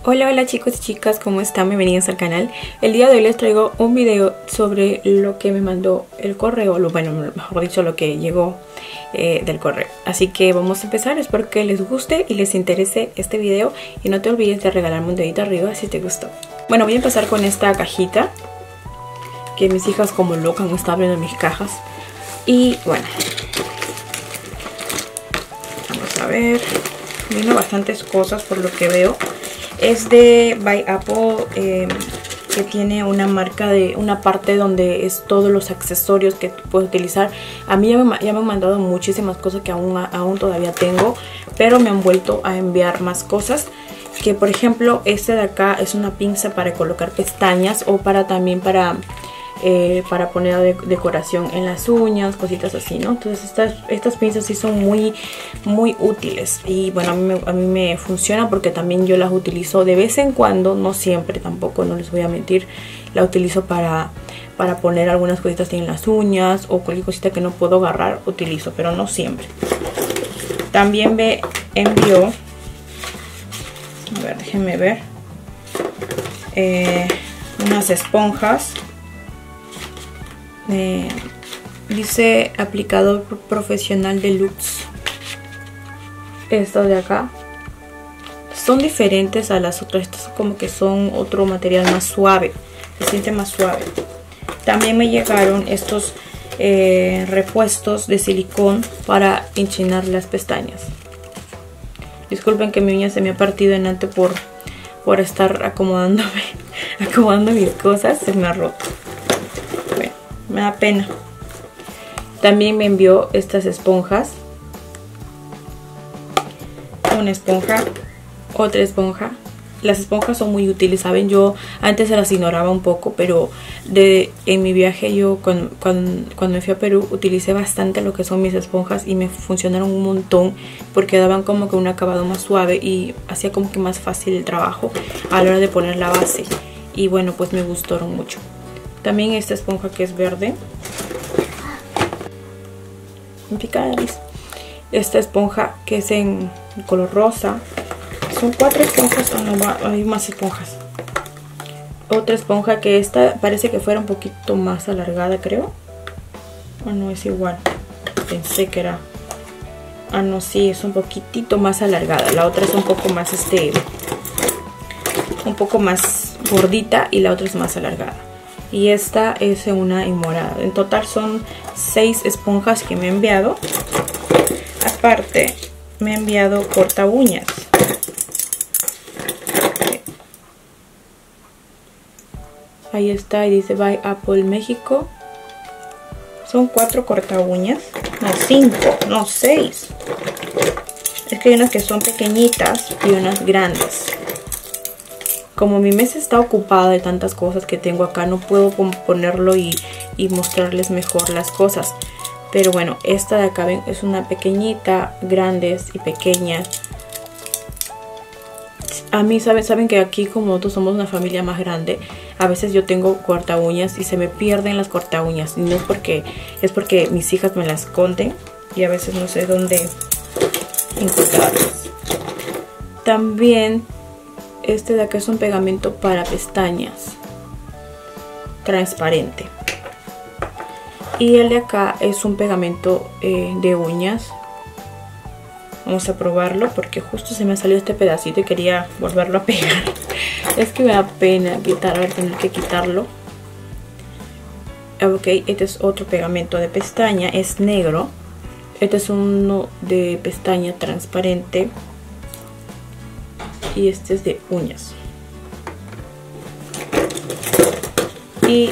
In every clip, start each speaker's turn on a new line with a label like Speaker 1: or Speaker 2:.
Speaker 1: Hola, hola chicos y chicas, ¿cómo están? Bienvenidos al canal. El día de hoy les traigo un video sobre lo que me mandó el correo, bueno, mejor dicho, lo que llegó del correo. Así que vamos a empezar, espero que les guste y les interese este video. Y no te olvides de regalarme un dedito arriba si te gustó. Bueno, voy a empezar con esta cajita, que mis hijas como locas me están abriendo mis cajas. Y bueno, vamos a ver, vino bastantes cosas por lo que veo. Es de By Apple, que tiene una marca de una parte donde es todos los accesorios que puedes utilizar. A mí ya me han mandado muchísimas cosas que aún todavía tengo, pero me han vuelto a enviar más cosas. Que por ejemplo este de acá es una pinza para colocar pestañas o también para poner decoración en las uñas, cositas así, ¿no? Entonces estas pinzas sí son muy útiles. Y bueno, a mí me funciona porque también yo las utilizo de vez en cuando, no siempre tampoco, no les voy a mentir. La utilizo para poner algunas cositas en las uñas o cualquier cosita que no puedo agarrar, utilizo, pero no siempre. También me envió, a ver, déjenme ver, unas esponjas. Dice aplicador profesional deluxe. Estas de acá son diferentes a las otras. Estas como que son otro material más suave, se siente más suave. También me llegaron estos repuestos de silicón para enchinar las pestañas. Disculpen que mi uña se me ha partido en ante por estar acomodando mis cosas. Se me ha roto. Me da pena. También me envió estas esponjas. Una esponja, otra esponja. Las esponjas son muy útiles, ¿saben? Yo antes se las ignoraba un poco, pero en mi viaje yo cuando me fui a Perú utilicé bastante lo que son mis esponjas y me funcionaron un montón porque daban como que un acabado más suave y hacía como que más fácil el trabajo a la hora de poner la base. Y bueno, pues me gustaron mucho. También esta esponja que es verde. Esta esponja que es en color rosa. Son 4 esponjas. Oh, no, hay más esponjas. Otra esponja que esta parece que fuera un poquito más alargada, creo. O no, es igual. Pensé que era. Ah, no, sí, es un poquitito más alargada. La otra es un poco más un poco más gordita y la otra es más alargada. Y esta es una en morada. En total son 6 esponjas que me ha enviado. Aparte me ha enviado corta uñas. Ahí está, y dice By Apple México. Son 4 corta uñas. No, 5, no 6. Es que hay unas que son pequeñitas y unas grandes. Como mi mesa está ocupada de tantas cosas que tengo acá, no puedo ponerlo y mostrarles mejor las cosas. Pero bueno, esta de acá ven, es una pequeñita, grandes y pequeñas. A mí saben que aquí, como nosotros somos una familia más grande, a veces yo tengo corta uñas y se me pierden las corta uñas. Y no es porque mis hijas me las esconden y a veces no sé dónde encontrarlas. También este de acá es un pegamento para pestañas transparente. Y el de acá es un pegamento de uñas. Vamos a probarlo porque justo se me ha salido este pedacito y quería volverlo a pegar. Es que me da pena tener que quitarlo. Ok, este es otro pegamento de pestaña, es negro. Este es uno de pestaña transparente. Y este es de uñas. Y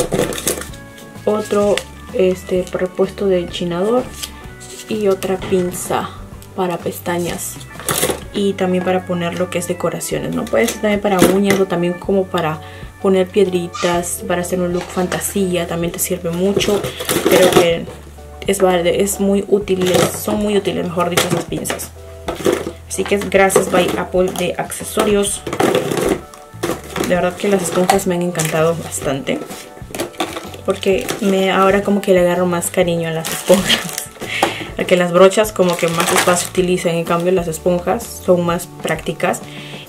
Speaker 1: otro repuesto de enchinador. Y otra pinza para pestañas. Y también para poner lo que es decoraciones, ¿no? Puede ser también para uñas o también como para poner piedritas. Para hacer un look fantasía. También te sirve mucho. Pero que es muy útil. Son muy útiles, mejor dicho, esas pinzas. Así que gracias By Apple de accesorios. De verdad que las esponjas me han encantado bastante. Porque ahora como que le agarro más cariño a las esponjas. Porque las brochas como que más espacio utilizan. En cambio las esponjas son más prácticas.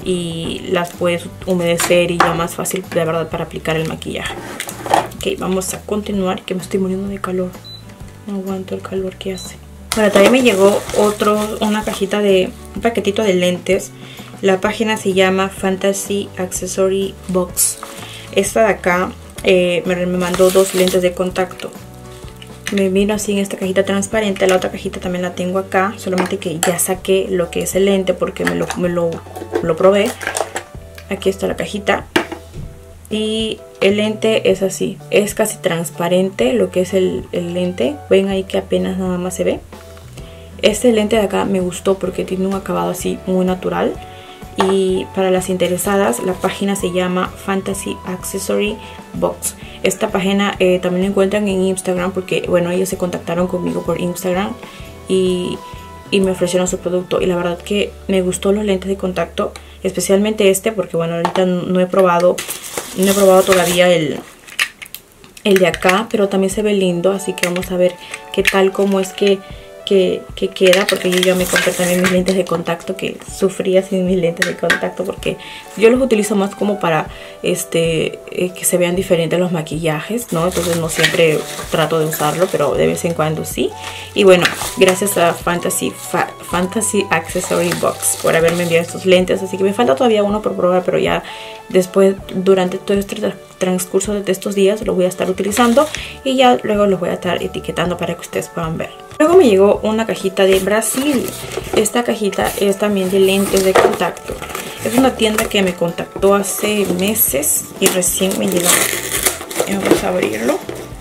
Speaker 1: y las puedes humedecer y ya más fácil de verdad para aplicar el maquillaje. Ok, vamos a continuar, que me estoy muriendo de calor. No aguanto el calor que hace. Bueno, también me llegó una cajita un paquetito de lentes. La página se llama Fantasy Accessory Box. Esta de acá me mandó 2 lentes de contacto. Me vino así en esta cajita transparente. La otra cajita también la tengo acá, solamente que ya saqué lo que es el lente porque me lo probé. Aquí está la cajita. Y el lente es así, es casi transparente lo que es el lente. Ven ahí que apenas nada más se ve. Este lente de acá me gustó porque tiene un acabado así muy natural. Y para las interesadas, la página se llama Fantasy Accessory Box. Esta página también la encuentran en Instagram porque, bueno, ellos se contactaron conmigo por Instagram y me ofrecieron su producto. Y la verdad que me gustó los lentes de contacto, especialmente este, porque bueno, ahorita no he probado todavía el de acá, pero también se ve lindo, así que vamos a ver qué tal, cómo es que queda, porque yo ya me compré también mis lentes de contacto, que sufría sin mis lentes de contacto porque yo los utilizo más como para que se vean diferentes los maquillajes, ¿no? Entonces no siempre trato de usarlo, pero de vez en cuando sí. Y bueno, gracias a Fantasy Accessory Box por haberme enviado estos lentes, así que me falta todavía uno por probar, pero ya después, durante todo este transcurso de estos días, los voy a estar utilizando y ya luego los voy a estar etiquetando para que ustedes puedan ver. Luego me llegó una cajita de Brasil. Esta cajita es también de lentes de contacto. Es una tienda que me contactó hace meses y recién me llegó. Vamos a abrirlo.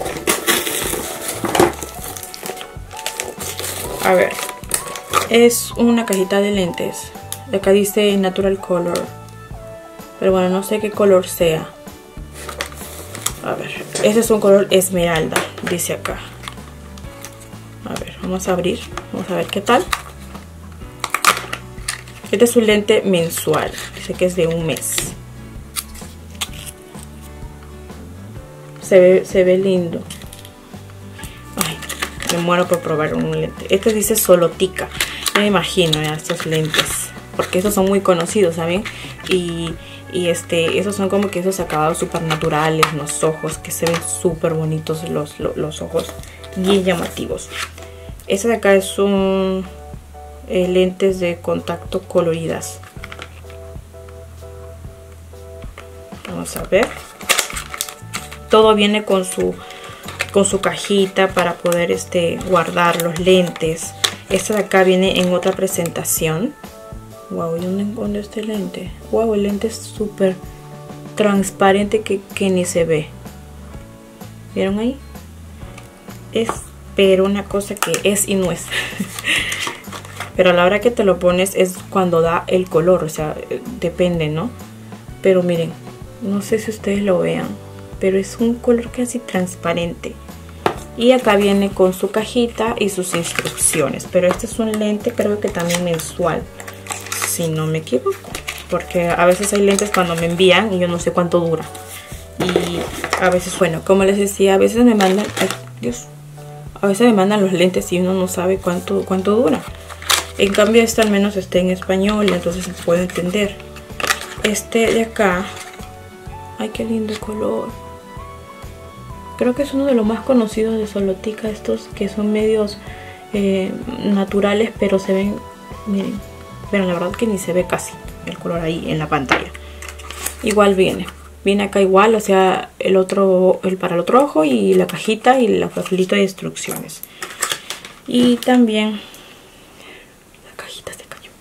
Speaker 1: A ver, es una cajita de lentes. Acá dice Natural Color, pero bueno, no sé qué color sea. A ver, ese es un color esmeralda, dice acá. A ver, vamos a abrir, vamos a ver qué tal. Este es un lente mensual, dice que es de un mes. Se ve lindo. Ay, me muero por probar un lente. Este dice Solotica. Me imagino estos lentes, porque estos son muy conocidos, ¿saben? Y esos son como que esos acabados súper naturales en los ojos, que se ven súper bonitos los ojos, bien llamativos. Este de acá son lentes de contacto coloridas. Vamos a ver. Todo viene con su cajita para poder guardar los lentes. Este de acá viene en otra presentación. Wow, ¿y dónde encontré este lente? Wow, el lente es súper transparente que ni se ve. ¿Vieron ahí? Pero una cosa que es y no es. Pero a la hora que te lo pones es cuando da el color, o sea, depende, ¿no? Pero miren, no sé si ustedes lo vean, pero es un color casi transparente. Y acá viene con su cajita y sus instrucciones. Pero este es un lente, creo que también mensual, si no me equivoco, porque a veces hay lentes cuando me envían y yo no sé cuánto dura. Y a veces, bueno, como les decía, a veces me mandan, ay, Dios, a veces me mandan los lentes y uno no sabe cuánto dura. En cambio este al menos está en español y entonces se puede entender. Este de acá, ay, qué lindo color. Creo que es uno de los más conocidos de Solotica, estos que son medios naturales, pero se ven, miren, pero la verdad que ni se ve casi el color ahí en la pantalla. Igual viene acá igual, o sea, el para el otro ojo y la cajita y la papelito de instrucciones. Y también la cajita se cayó.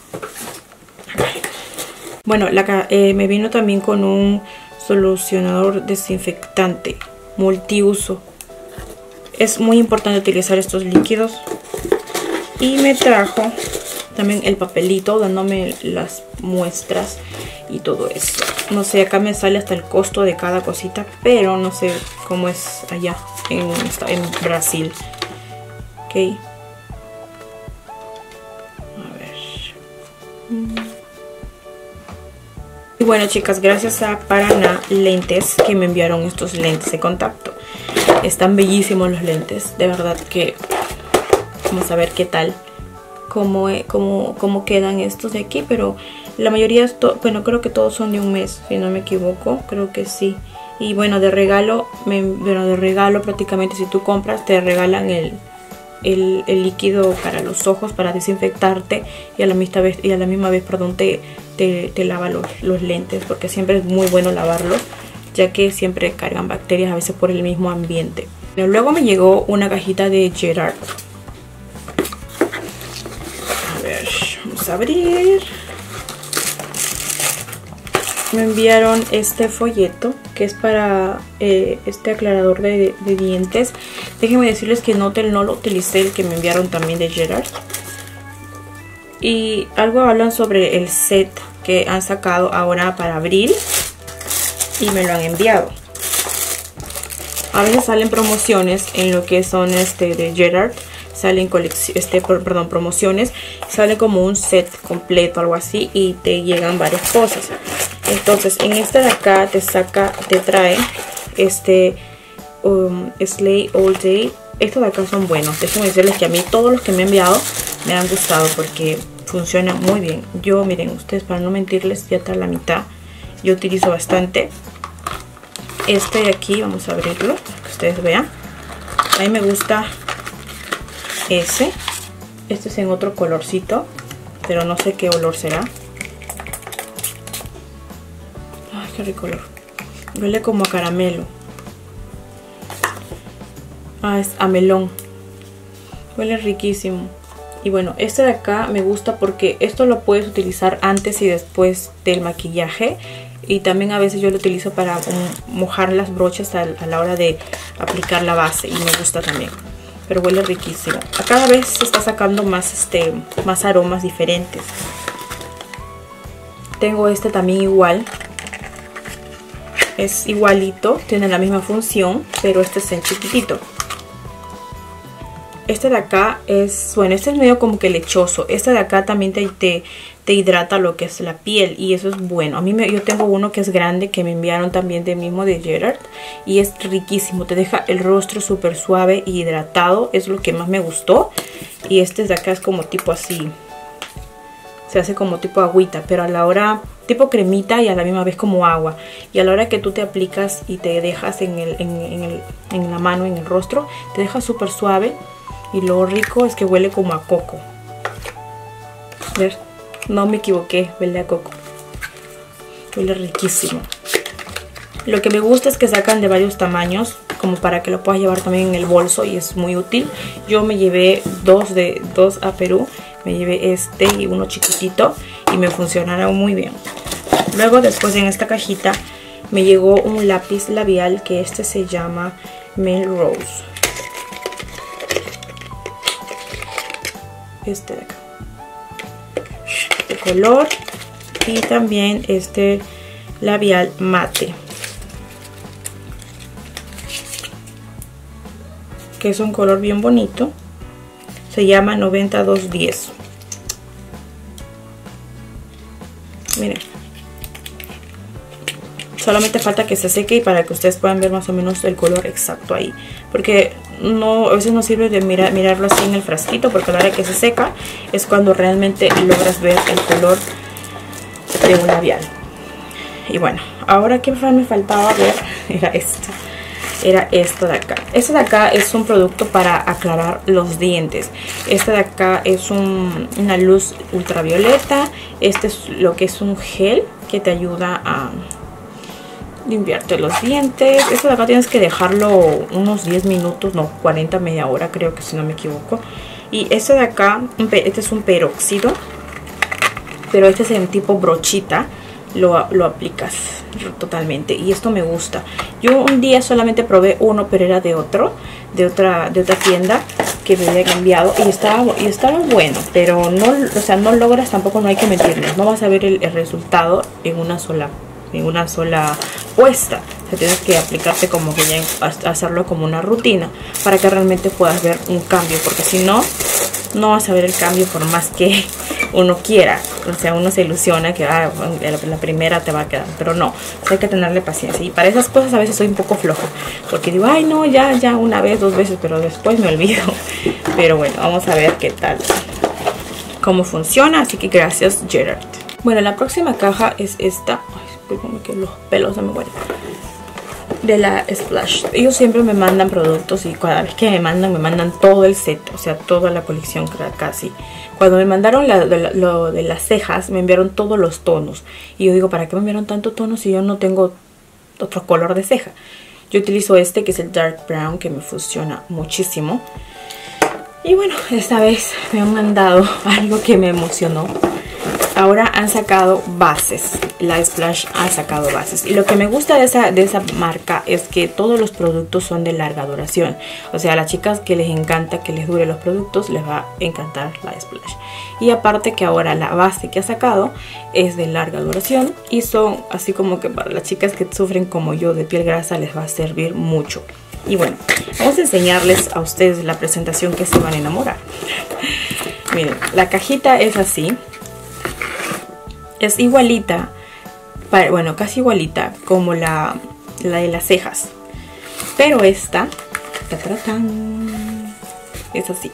Speaker 1: Bueno, me vino también con un solucionador desinfectante multiuso. Es muy importante utilizar estos líquidos. Y me trajo también el papelito dándome las muestras y todo eso. No sé, acá me sale hasta el costo de cada cosita, pero no sé cómo es allá en Brasil. Ok. A ver. Y bueno, chicas, gracias a Paraná Lentes que me enviaron estos lentes de contacto. Están bellísimos los lentes, de verdad que vamos a ver qué tal, cómo quedan estos de aquí, pero La mayoría, bueno, creo que todos son de un mes, si no me equivoco, creo que sí. Y bueno, de regalo, prácticamente si tú compras te regalan el líquido para los ojos para desinfectarte y a la misma vez, perdón, te lava los lentes, porque siempre es muy bueno lavarlos, ya que siempre cargan bacterias a veces por el mismo ambiente. Pero luego me llegó una cajita de Gerard. A ver, vamos a abrir. Me enviaron este folleto que es para este aclarador de dientes. Déjenme decirles que no lo utilicé, el que me enviaron también de Gerard. Y algo hablan sobre el set que han sacado ahora para abril y me lo han enviado. A veces salen promociones en lo que son de Gerard. Salen promociones. Sale como un set completo, algo así, y te llegan varias cosas. Entonces en este de acá te trae Slay All Day. Estos de acá son buenos. Déjenme decirles que a mí todos los que me han enviado me han gustado porque funcionan muy bien. Yo, miren ustedes, para no mentirles, ya está la mitad. Yo utilizo bastante este de aquí. Vamos a abrirlo para que ustedes vean. A mí me gusta ese. Este es en otro colorcito, pero no sé qué olor será. Ay, qué rico olor. Huele como a caramelo. Ah, es a melón. Huele riquísimo. Y bueno, este de acá me gusta porque esto lo puedes utilizar antes y después del maquillaje. Y también a veces yo lo utilizo para mojar las brochas a la hora de aplicar la base. Y me gusta también. Pero huele riquísimo. A cada vez se está sacando más aromas diferentes. Tengo este también igual. Es igualito, tiene la misma función, pero este es en chiquitito. Este de acá es, bueno, este es medio como que lechoso. Este de acá también te hidrata lo que es la piel y eso es bueno. Yo tengo uno que es grande que me enviaron también de Gerard y es riquísimo. Te deja el rostro súper suave y hidratado, es lo que más me gustó. Y este de acá es como tipo así, se hace como tipo agüita, pero a la hora tipo cremita y a la misma vez como agua. Y a la hora que tú te aplicas y te dejas en la mano, en el rostro, te deja súper suave. Y lo rico es que huele como a coco. A ver, no me equivoqué, huele a coco. Huele riquísimo. Lo que me gusta es que sacan de varios tamaños, como para que lo puedas llevar también en el bolso y es muy útil. Yo me llevé dos a Perú. Me llevé este y uno chiquitito y me funcionaron muy bien. Luego después en esta cajita me llegó un lápiz labial que este se llama Melrose. Este de acá. De color. Y también este labial mate. Que es un color bien bonito. Se llama 9210. Miren. Solamente falta que se seque y para que ustedes puedan ver más o menos el color exacto ahí. Porque a veces no sirve de mirarlo así en el frasquito, porque a la hora que se seca es cuando realmente logras ver el color de un labial. Y bueno, ahora que me faltaba ver era esto. Era esto de acá. Este de acá es un producto para aclarar los dientes. Este de acá es una luz ultravioleta. Este es lo que es un gel que te ayuda a limpiarte los dientes. Esto de acá tienes que dejarlo unos 10 minutos, no, 40, media hora creo que si no me equivoco. Y este de acá, este es un peróxido, pero este es en tipo brochita. Lo aplicas totalmente y esto me gusta. Yo un día solamente probé uno, pero era de otra tienda que me había enviado y estaba bueno, pero no, o sea, no logras, tampoco, no hay que mentirnos, no vas a ver el resultado en una sola puesta. O sea, tienes que aplicarte como que ya hacerlo como una rutina para que realmente puedas ver un cambio, porque si no, no vas a ver el cambio por más que uno quiera. O sea, uno se ilusiona que la primera te va a quedar, pero no, o sea, hay que tenerle paciencia. Y para esas cosas a veces soy un poco floja, porque digo, ay no, ya una vez, dos veces, pero después me olvido. Pero bueno, vamos a ver qué tal, cómo funciona. Así que gracias Gerard. Bueno, la próxima caja es esta. Ay, discúlpame que los pelos se me mueren. De la Splash. Ellos siempre me mandan productos y cada vez que me mandan todo el set. O sea, toda la colección casi. Cuando me mandaron lo de las cejas, me enviaron todos los tonos. Y yo digo, ¿para qué me enviaron tantos tonos si yo no tengo otro color de ceja? Yo utilizo este que es el Dark Brown, que me funciona muchísimo. Y bueno, esta vez me han mandado algo que me emocionó. Ahora han sacado bases. La Splash ha sacado bases. Y lo que me gusta de esa marca es que todos los productos son de larga duración. O sea, a las chicas que les encanta que les dure los productos, les va a encantar la Splash. Y aparte que ahora la base que ha sacado es de larga duración. Y son así como que para las chicas que sufren como yo de piel grasa les va a servir mucho. Y bueno, vamos a enseñarles a ustedes la presentación que se van a enamorar. Miren, la cajita es así. Es igualita, bueno, casi igualita como la de las cejas. Pero esta es así.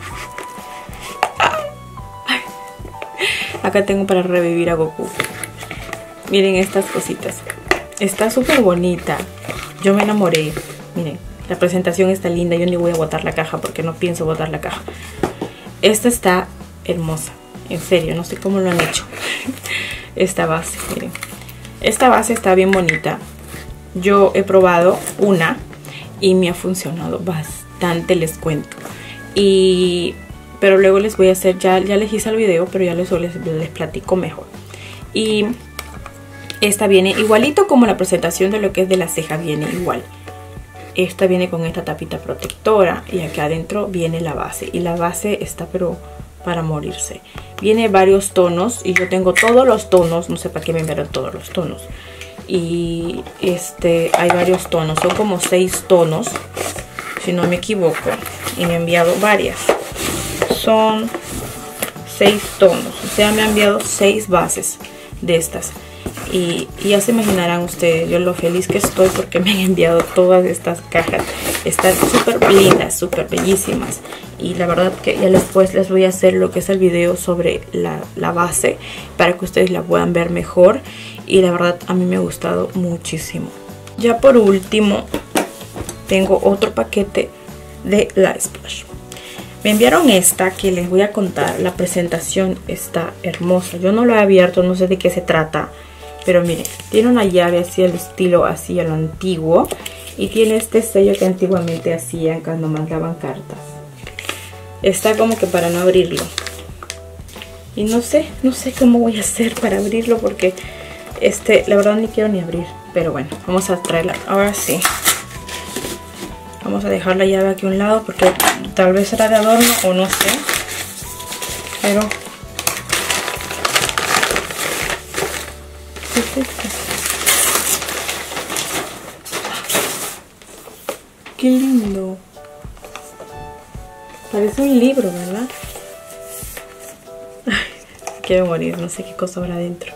Speaker 1: Acá tengo para revivir a Goku. Miren estas cositas. Está súper bonita. Yo me enamoré. Miren, la presentación está linda. Yo ni voy a botar la caja porque no pienso botar la caja. Esta está hermosa. En serio, no sé cómo lo han hecho. Esta base, miren. Esta base está bien bonita. Yo he probado una y me ha funcionado bastante, les cuento. Pero luego les voy a hacer, ya les hice el video, pero ya les platico mejor. Y esta viene igualito como la presentación de lo que es de la ceja, viene igual. Esta viene con esta tapita protectora y acá adentro viene la base. Y la base está pero para morirse. Viene varios tonos y yo tengo todos los tonos. No sé para qué me enviaron todos los tonos. Y hay varios tonos. Son como 6 tonos, si no me equivoco. Y me ha enviado varias. Son 6 tonos. O sea, me ha enviado 6 bases de estas. Y ya se imaginarán ustedes yo lo feliz que estoy porque me han enviado todas estas cajas. Están súper lindas, súper bellísimas. Y la verdad que ya después les voy a hacer lo que es el video sobre la base para que ustedes la puedan ver mejor. Y la verdad a mí me ha gustado muchísimo. Ya por último tengo otro paquete de la Splash. Me enviaron esta que les voy a contar. La presentación está hermosa. Yo no lo he abierto, no sé de qué se trata. Pero miren, tiene una llave así al estilo, así a lo antiguo. Y tiene este sello que antiguamente hacían cuando mandaban cartas. Está como que para no abrirlo. Y no sé cómo voy a hacer para abrirlo porque la verdad ni quiero ni abrir. Pero bueno, vamos a traerla. Ahora sí. Vamos a dejar la llave aquí a un lado porque tal vez será de adorno o no sé. Pero... ¿qué es esto? ¡Qué lindo! Parece un libro, ¿verdad? Ay, quiero morir, no sé qué cosa habrá adentro.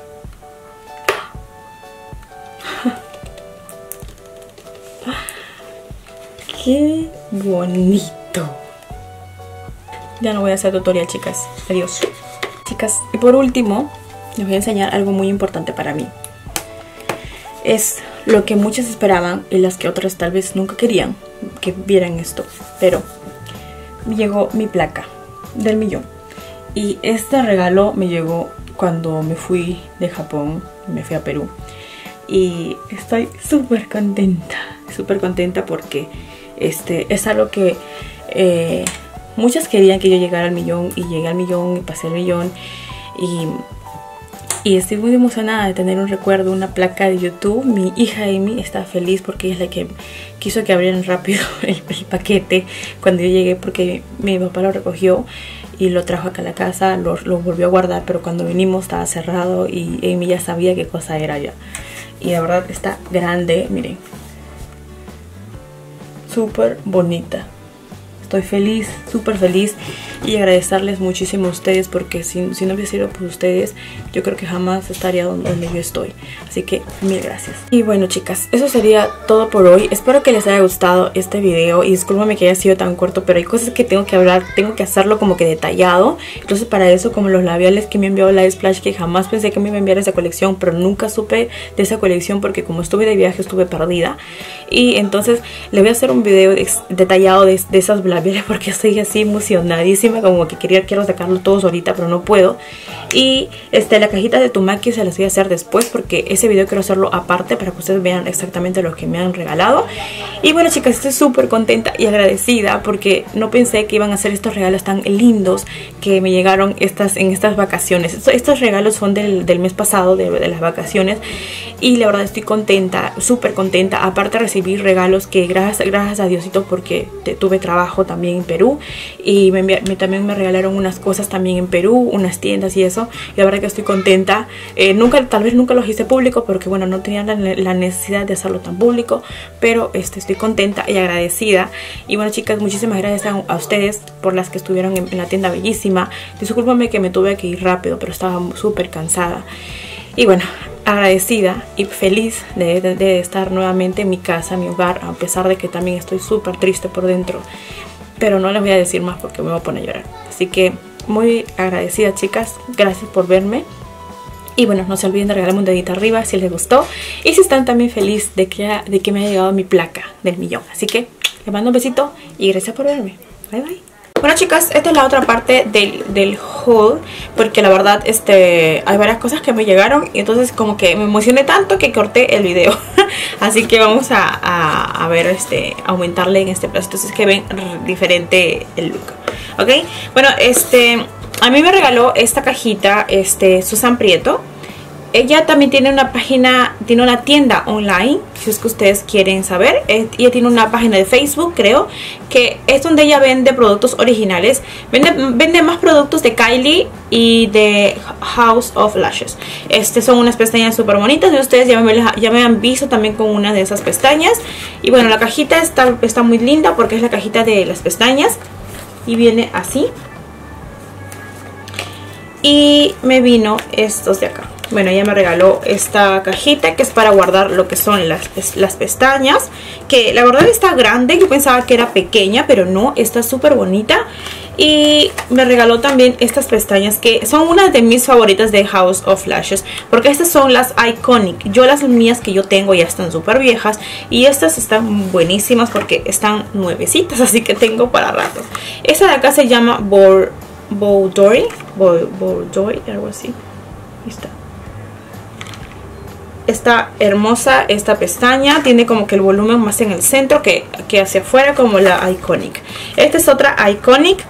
Speaker 1: ¡Qué bonito! Ya no voy a hacer tutorial, chicas. Adiós. Chicas, y por último, les voy a enseñar algo muy importante para mí. Es lo que muchas esperaban y las que otras tal vez nunca querían que vieran esto. Pero me llegó mi placa del millón. Y este regalo me llegó cuando me fui de Japón. Me fui a Perú. Y estoy súper contenta porque es algo que muchas querían que yo llegara al millón. Y llegué al millón y pasé el millón. Y estoy muy emocionada de tener un recuerdo, una placa de YouTube. Mi hija Amy está feliz porque ella es la que quiso que abrieran rápido el paquete cuando yo llegué, porque mi papá lo recogió y lo trajo acá a la casa, lo volvió a guardar, pero cuando vinimos estaba cerrado y Amy ya sabía qué cosa era ya. Y la verdad está grande, miren. Súper bonita. Estoy feliz, súper feliz. y agradecerles muchísimo a ustedes, porque si no hubiera sido por ustedes, yo creo que jamás estaría donde yo estoy. Así que mil gracias. Y bueno, chicas, eso sería todo por hoy. Espero que les haya gustado este video y discúlpame que haya sido tan corto, pero hay cosas que tengo que hablar, tengo que hacerlo como que detallado. Entonces para eso, como los labiales que me envió la Splash, que jamás pensé que me iba a enviar esa colección, pero nunca supe de esa colección porque como estuve de viaje estuve perdida. Y entonces le voy a hacer un video detallado de esos labiales, porque estoy así emocionadísima, como que quiero sacarlo todos ahorita, pero no puedo. Y la cajita de Tumaki se las voy a hacer después, porque ese video quiero hacerlo aparte para que ustedes vean exactamente lo que me han regalado. Y bueno, chicas, estoy súper contenta y agradecida porque no pensé que iban a hacer estos regalos tan lindos que me llegaron en estas vacaciones. Estos regalos son del mes pasado, de las vacaciones, y la verdad estoy contenta, súper contenta. Aparte recibí regalos que gracias a Diosito, porque tuve trabajo también en Perú y también me regalaron unas cosas también en Perú, unas tiendas y eso. Y la verdad que estoy contenta. Tal vez nunca los hice público porque bueno, no tenía la necesidad de hacerlo tan público, pero estoy contenta y agradecida. Y bueno, chicas, muchísimas gracias a ustedes por las que estuvieron en la tienda bellísima. Discúlpame que me tuve que ir rápido, pero estaba súper cansada. Y bueno, agradecida y feliz de estar nuevamente en mi casa, en mi hogar, a pesar de que también estoy súper triste por dentro. Pero no les voy a decir más porque me voy a poner a llorar. Así que muy agradecida, chicas. Gracias por verme. Y bueno, no se olviden de regalarme un dedito arriba si les gustó. Y si están también felices de que me haya llegado mi placa del millón. Así que les mando un besito y gracias por verme. Bye bye. Bueno, chicas, esta es la otra parte del haul, porque la verdad hay varias cosas que me llegaron y entonces como que me emocioné tanto que corté el video. Así que vamos a ver, aumentarle en este plazo, entonces que ven diferente el look. Ok, bueno, a mí me regaló esta cajita Susan Prieto. Ella también tiene una página, tiene una tienda online, si es que ustedes quieren saber. Ella tiene una página de Facebook, creo, que es donde ella vende productos originales. Vende más productos de Kylie y de House of Lashes. Son unas pestañas súper bonitas y ustedes ya me han visto también con una de esas pestañas. Y bueno, la cajita está muy linda porque es la cajita de las pestañas y viene así. Y me vino estos de acá. Bueno, ella me regaló esta cajita que es para guardar lo que son las pestañas. Que la verdad está grande. Yo pensaba que era pequeña, pero no, está súper bonita. Y me regaló también estas pestañas que son una de mis favoritas de House of Lashes. Porque estas son las Iconic. Las mías que yo tengo ya están súper viejas. Y estas están buenísimas porque están nuevecitas. Así que tengo para ratos. Esta de acá se llama Bowdory, algo así. Ahí está. Está hermosa esta pestaña. Tiene como que el volumen más en el centro que hacia afuera, como la Iconic. Esta es otra Iconic.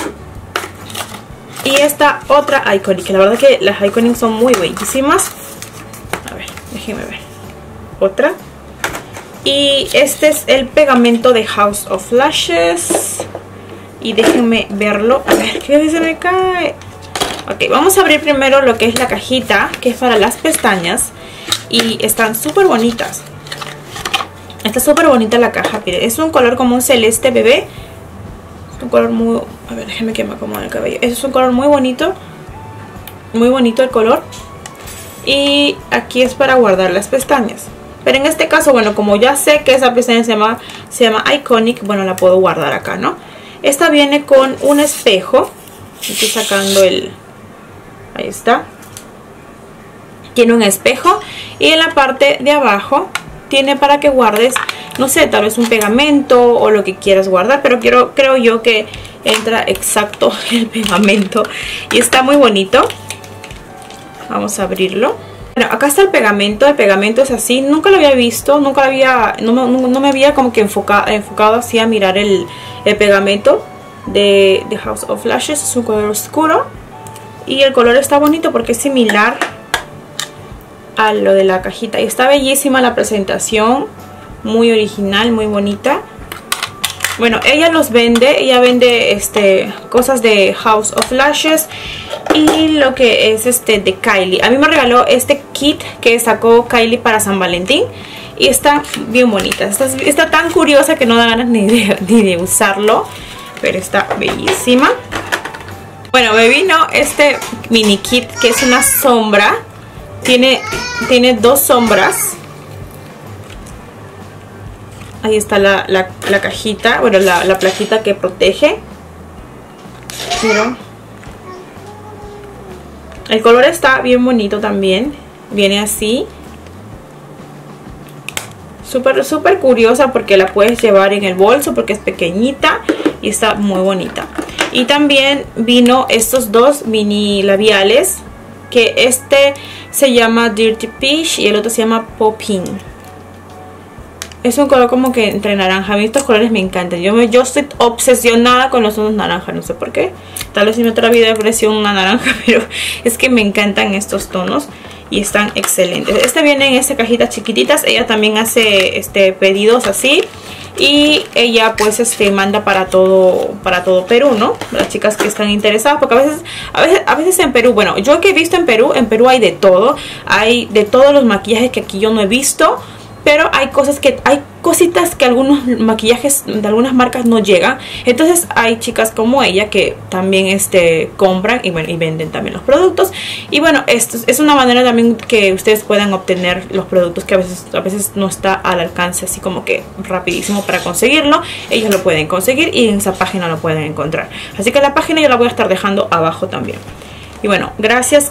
Speaker 1: Y esta otra Iconic. La verdad que las Iconic son muy bellísimas. A ver, déjenme ver. Otra. Y este es el pegamento de House of Lashes. Y déjenme verlo. A ver, que se me cae. Ok, vamos a abrir primero lo que es la cajita, que es para las pestañas. Y están súper bonitas. Está súper bonita la caja. Miren, es un color como un celeste bebé. Es un color muy... A ver, déjenme que me acomode el cabello. Es un color muy bonito. Muy bonito el color. Y aquí es para guardar las pestañas. Pero en este caso, bueno, como ya sé que esa pestaña se llama Iconic, bueno, la puedo guardar acá, ¿no? Esta viene con un espejo. Estoy sacando el... Ahí está. Tiene un espejo. Y en la parte de abajo tiene para que guardes, no sé, tal vez un pegamento o lo que quieras guardar. Pero creo yo que entra exacto el pegamento. Y está muy bonito. Vamos a abrirlo. Bueno, acá está el pegamento. El pegamento es así. Nunca lo había visto. No me había como que enfocado así a mirar el pegamento de House of Lashes. Es un color oscuro. Y el color está bonito porque es similar a lo de la cajita. Y está bellísima la presentación. Muy original, muy bonita. Bueno, ella los vende. Ella vende cosas de House of Lashes. Y lo que es de Kylie. A mí me regaló este kit que sacó Kylie para San Valentín. Y está bien bonita. Está tan curiosa que no da ganas ni de usarlo. Pero está bellísima. Bueno, me vino este mini kit que es una sombra. Tiene 2 sombras. Ahí está la cajita, bueno, la plaquita que protege. Pero el color está bien bonito también. Viene así. Súper curiosa porque la puedes llevar en el bolso porque es pequeñita y está muy bonita. Y también vino estos 2 mini labiales, que este se llama Dirty Peach y el otro se llama Popping. Es un color como que entre naranja. A mí estos colores me encantan. Yo estoy obsesionada con los tonos naranja. No sé por qué. Tal vez en otra vida apareció una naranja. Pero es que me encantan estos tonos. Y están excelentes. Este viene en estas cajitas chiquititas. Ella también hace pedidos así. Y ella pues manda para todo Perú, ¿no? Las chicas que están interesadas. Porque a veces en Perú, bueno, yo que he visto en Perú hay de todo. Hay de todos los maquillajes que aquí yo no he visto. Pero hay cositas que algunos maquillajes de algunas marcas no llegan. Entonces hay chicas como ella que también compran y venden también los productos. Y bueno, esto es una manera también que ustedes puedan obtener los productos que a veces no está al alcance así como que rapidísimo para conseguirlo. Ellos lo pueden conseguir y en esa página lo pueden encontrar. Así que la página yo la voy a estar dejando abajo también. Y bueno, gracias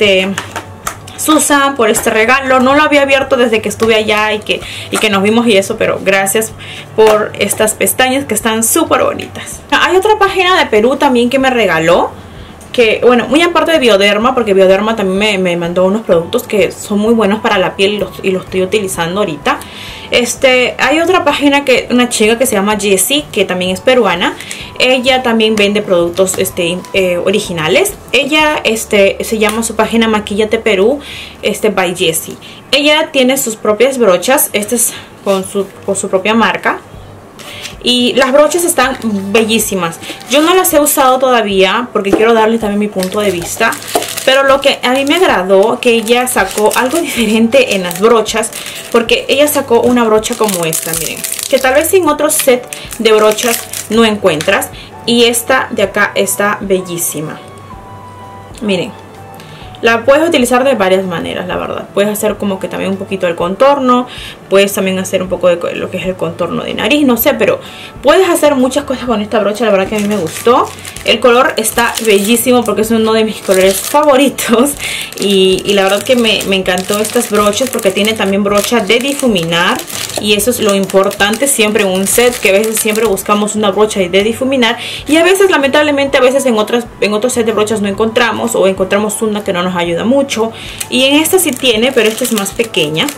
Speaker 1: Susan por este regalo. No lo había abierto desde que estuve allá y que nos vimos y eso, pero gracias por estas pestañas que están súper bonitas. Hay otra página de Perú también que me regaló, que bueno, muy aparte de Bioderma, porque Bioderma también me mandó unos productos que son muy buenos para la piel y los estoy utilizando ahorita. Hay otra página una chica que se llama Jessie, que también es peruana. Ella también vende productos originales. Ella se llama su página Maquillate Perú by Jessie. Ella tiene sus propias brochas. Este es con su propia marca. Y las brochas están bellísimas. Yo no las he usado todavía porque quiero darles también mi punto de vista. Pero lo que a mí me agradó, que ella sacó algo diferente en las brochas. Porque ella sacó una brocha como esta, miren. Que tal vez en otro set de brochas no encuentras. Y esta de acá está bellísima. Miren. La puedes utilizar de varias maneras, la verdad. Puedes hacer como que también un poquito el contorno. Puedes también hacer un poco de lo que es el contorno de nariz, no sé. Pero puedes hacer muchas cosas con esta brocha. La verdad que a mí me gustó. El color está bellísimo porque es uno de mis colores favoritos. Y la verdad que me encantó estas brochas porque tiene también brocha de difuminar. Y eso es lo importante siempre en un set, que a veces siempre buscamos una brocha de difuminar. Y a veces, lamentablemente, en otros set de brochas no encontramos. O encontramos una que no nos ayuda mucho. Y en esta sí tiene, pero esta es más pequeña.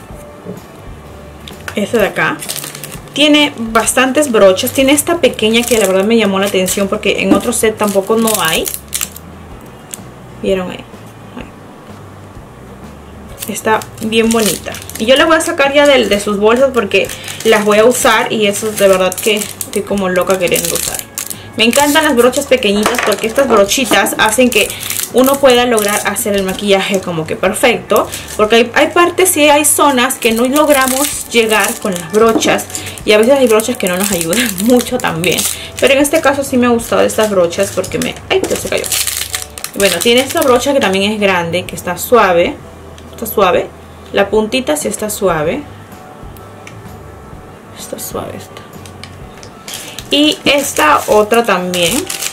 Speaker 1: Esta de acá tiene bastantes brochas. Tiene esta pequeña que la verdad me llamó la atención porque en otro set tampoco no hay. ¿Vieron ahí? Está bien bonita. Y yo la voy a sacar ya de sus bolsas porque las voy a usar. Y eso es de verdad que estoy como loca queriendo usar. Me encantan las brochas pequeñitas porque estas brochitas hacen que uno pueda lograr hacer el maquillaje como que perfecto. Porque hay partes y hay zonas que no logramos llegar con las brochas. Y a veces hay brochas que no nos ayudan mucho también. Pero en este caso sí me ha gustado estas brochas porque ¡ay! Ya se cayó. Bueno, tiene esta brocha que también es grande, que está suave. Está suave. La puntita sí está suave. Está suave esta. Y esta otra también.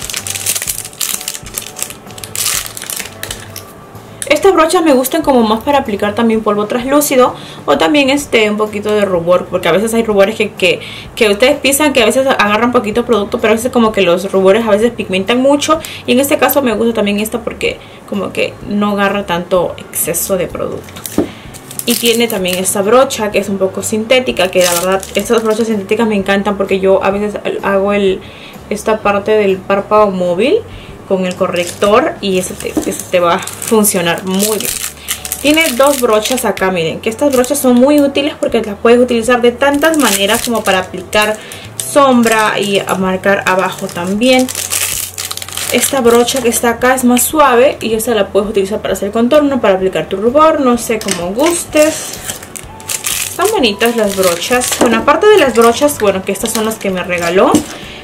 Speaker 1: Estas brochas me gustan como más para aplicar también polvo translúcido. O también un poquito de rubor. Porque a veces hay rubores que ustedes piensan que a veces agarran poquito producto. Pero a veces como que los rubores a veces pigmentan mucho. Y en este caso me gusta también esta porque como que no agarra tanto exceso de producto. Y tiene también esta brocha que es un poco sintética, que la verdad estas brochas sintéticas me encantan porque yo a veces hago esta parte del párpado móvil con el corrector y eso te va a funcionar muy bien. Tiene 2 brochas acá, miren, que estas brochas son muy útiles porque las puedes utilizar de tantas maneras como para aplicar sombra y a marcar abajo también. Esta brocha que está acá es más suave y esta la puedes utilizar para hacer contorno, para aplicar tu rubor, no sé, como gustes. Están bonitas las brochas. Bueno, aparte de las brochas, bueno, que estas son las que me regaló,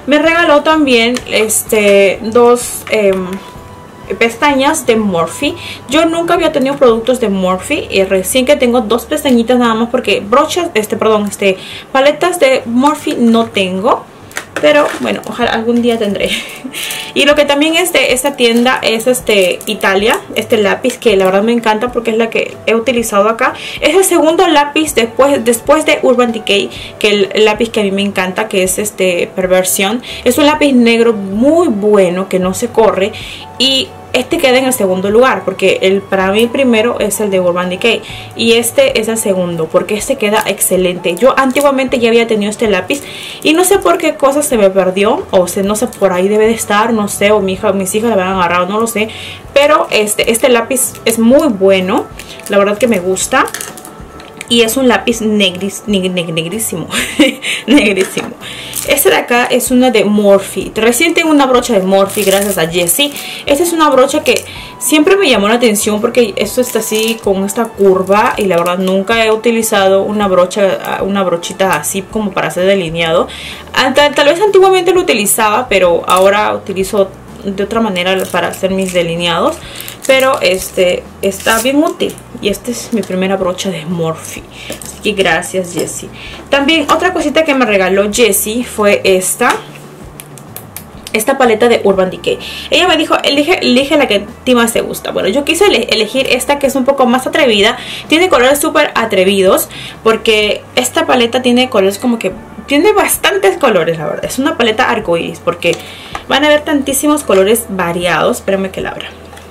Speaker 1: me regaló también dos pestañas de Morphe. Yo nunca había tenido productos de Morphe y recién que tengo dos pestañitas nada más, porque brochas, paletas de Morphe no tengo. Pero bueno, ojalá algún día tendré. Y lo que también es de esta tienda es Italia, este lápiz que la verdad me encanta porque es la que he utilizado acá. Es el segundo lápiz después de Urban Decay, que el lápiz que a mí me encanta, que es Perversión. Es un lápiz negro muy bueno que no se corre, y queda en el segundo lugar porque para mí primero es el de Urban Decay y este es el segundo porque queda excelente. Yo antiguamente ya había tenido este lápiz y no sé por qué cosa se me perdió, o no sé, por ahí debe de estar, no sé, o mis hijas la habían agarrado, no lo sé, pero este lápiz es muy bueno, la verdad que me gusta. Y es un lápiz negrísimo. Negrísimo. Este de acá es una de Morphe. Recién tengo una brocha de Morphe gracias a Jessie. Esta es una brocha que siempre me llamó la atención porque esto está así con esta curva. Y la verdad nunca he utilizado una brochita así como para hacer delineado. Tal vez antiguamente lo utilizaba, pero ahora utilizo de otra manera para hacer mis delineados. Pero está bien útil. Y esta es mi primera brocha de Morphe. Así que gracias, Jessie. También otra cosita que me regaló Jessie fue esta paleta de Urban Decay. Ella me dijo, elige la que a ti más te gusta. Bueno, yo quise elegir esta que es un poco más atrevida. Tiene colores súper atrevidos porque esta paleta tiene colores como que... Tiene bastantes colores, la verdad. Es una paleta arcoíris porque van a ver tantísimos colores variados. Espérenme que la abra.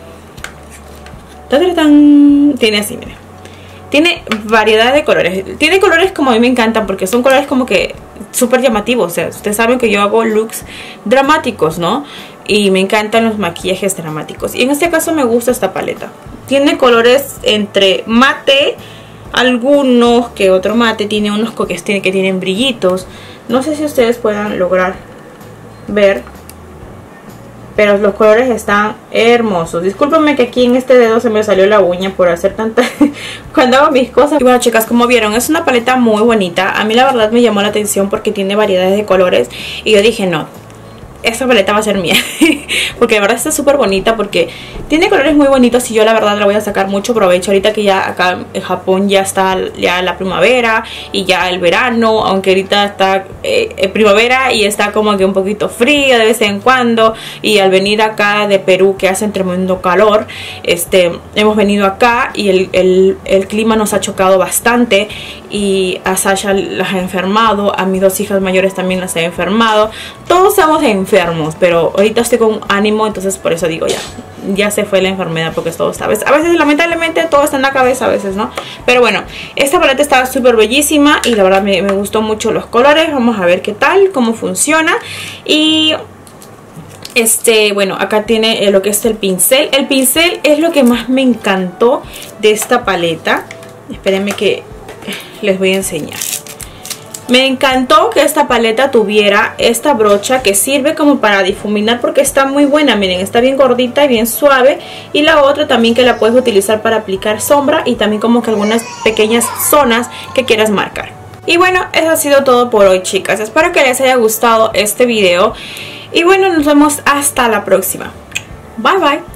Speaker 1: Tiene así, miren. Tiene variedad de colores. Tiene colores como a mí me encantan porque son colores como que súper llamativos. O sea, ustedes saben que yo hago looks dramáticos, ¿no? Y me encantan los maquillajes dramáticos. Y en este caso me gusta esta paleta. Tiene colores entre mate, algunos que otro mate. Tiene unos que tienen brillitos. No sé si ustedes puedan lograr ver, pero los colores están hermosos. Discúlpenme que aquí en este dedo se me salió la uña por hacer tanta... cuando hago mis cosas. Y bueno, chicas, como vieron, es una paleta muy bonita. A mí la verdad me llamó la atención porque tiene variedades de colores. Y yo dije, no, esta paleta va a ser mía. Porque de verdad está súper bonita porque tiene colores muy bonitos. Y yo la verdad la voy a sacar mucho provecho ahorita que ya acá en Japón ya está ya la primavera y ya el verano. Aunque ahorita está primavera y está como que un poquito frío de vez en cuando. Y al venir acá de Perú, que hace tremendo calor, hemos venido acá y el clima nos ha chocado bastante. Y a Sasha las ha enfermado, a mis dos hijas mayores también las he enfermado. Todos estamos enfermos, pero ahorita estoy con ánimo, entonces por eso digo ya se fue la enfermedad, porque todo está, a veces lamentablemente todo está en la cabeza, a veces, ¿no? Pero bueno, esta paleta está súper bellísima y la verdad me gustó mucho los colores. Vamos a ver qué tal, cómo funciona. Y bueno, acá tiene lo que es el pincel. El pincel es lo que más me encantó de esta paleta. Espérenme que les voy a enseñar. Me encantó que esta paleta tuviera esta brocha que sirve como para difuminar porque está muy buena. Miren, está bien gordita y bien suave. Y la otra también que la puedes utilizar para aplicar sombra y también como que algunas pequeñas zonas que quieras marcar. Y bueno, eso ha sido todo por hoy, chicas. Espero que les haya gustado este video. Y bueno, nos vemos hasta la próxima. Bye bye.